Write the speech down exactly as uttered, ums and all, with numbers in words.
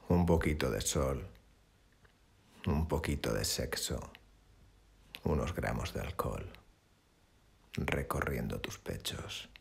Un poquito de sol, un poquito de sexo, unos gramos de alcohol recorriendo tus pechos.